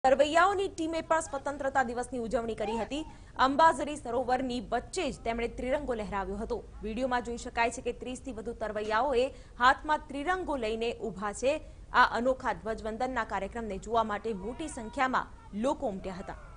તરવૈયાઓની ટીમે પણ સ્વતંત્રતા દિવસની ઉજવણી કરી હતી। અંબાઝરી સરોવરની વચ્ચે જ તેમણે ત્રિરંગો લહેરાવ્યો હતો। વિડીયોમાં જોઈ શકાય છે કે 30 થી વધુ તરવૈયાઓએ હાથમાં ત્રિરંગો લઈને ઊભા છે। આ અનોખા ધ્વજવંદનના કાર્યક્રમને જોવા માટે મોટી સંખ્યામાં લોકો ઉમટ્યા હતા।